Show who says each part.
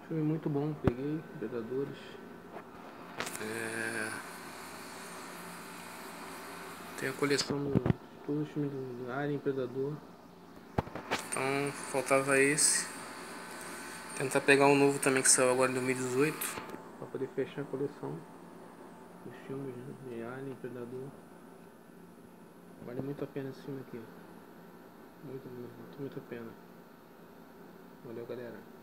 Speaker 1: Filme muito bom, peguei, Predadores. Tem a coleção de todos os filmes do Alien, Predador. Então faltava esse. Tentar pegar um novo também que saiu agora em 2018 para poder fechar a coleção dos filmes, né, de Alien, Predador. Vale muito a pena esse filme aqui. Muito a pena. Valeu, galera.